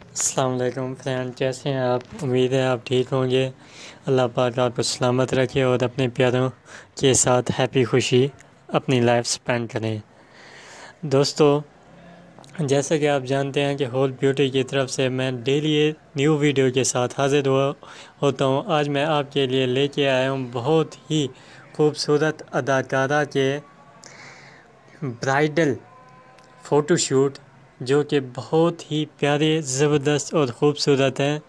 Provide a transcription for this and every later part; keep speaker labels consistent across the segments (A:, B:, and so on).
A: अस्सलाम वालेकुम फ्रेंड, कैसे हैं आप? उम्मीद है आप ठीक होंगे। अल्लाह पाक आपको सलामत रखे और अपने प्यारों के साथ हैप्पी खुशी अपनी लाइफ स्पेंड करें। दोस्तों, जैसा कि आप जानते हैं कि होल ब्यूटी की तरफ से मैं डेली न्यू वीडियो के साथ हाजिर होता हूँ। आज मैं आपके लिए लेके आया हूँ बहुत ही खूबसूरत अदाकारा के ब्राइडल फ़ोटोशूट, जो कि बहुत ही प्यारे, ज़बरदस्त और ख़ूबसूरत हैं।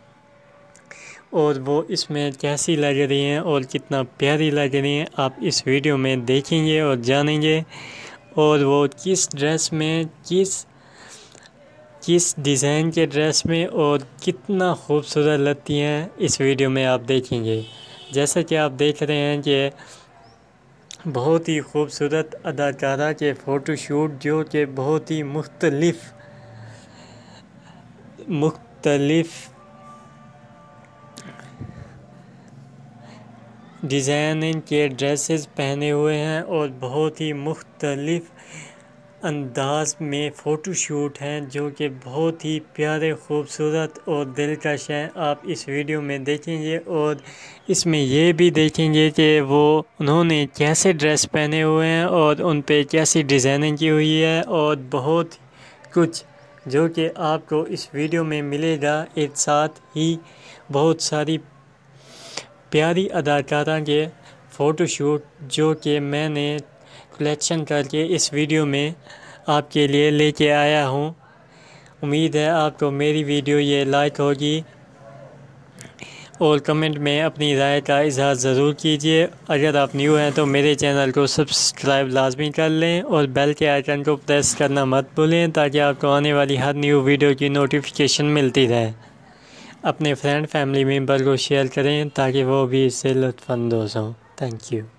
A: और वो इसमें कैसी लग रही हैं और कितना प्यारी लग रही हैं, आप इस वीडियो में देखेंगे और जानेंगे। और वो किस ड्रेस में, किस डिज़ाइन के ड्रेस में और कितना खूबसूरत लगती हैं, इस वीडियो में आप देखेंगे। जैसा कि आप देख रहे हैं कि बहुत ही खूबसूरत अदाकारा के फ़ोटोशूट, जो कि बहुत ही मुख्तलिफ़ डिज़ाइन के ड्रेसेस पहने हुए हैं और बहुत ही मुख्तलिफ़ अंदाज में फ़ोटोशूट हैं, जो कि बहुत ही प्यारे, खूबसूरत और दिलकश हैं। आप इस वीडियो में देखेंगे और इसमें ये भी देखेंगे कि उन्होंने कैसे ड्रेस पहने हुए हैं और उन पे कैसी डिज़ाइनिंग की हुई है, और बहुत कुछ जो कि आपको इस वीडियो में मिलेगा। एक साथ ही बहुत सारी प्यारी अदाकारा के फ़ोटोशूट जो कि मैंने कलेक्शन करके इस वीडियो में आपके लिए लेके आया हूँ। उम्मीद है आपको मेरी वीडियो ये लाइक होगी, और कमेंट में अपनी राय का इज़हार ज़रूर कीजिए। अगर आप न्यू हैं तो मेरे चैनल को सब्सक्राइब लाजमी कर लें और बेल के आइकन को प्रेस करना मत भूलें, ताकि आपको आने वाली हर न्यू वीडियो की नोटिफिकेशन मिलती रहे। अपने फ्रेंड फैमिली मेम्बर को शेयर करें ताकि वो भी इससे लुत्फ़अंदोज़ हों। Thank you.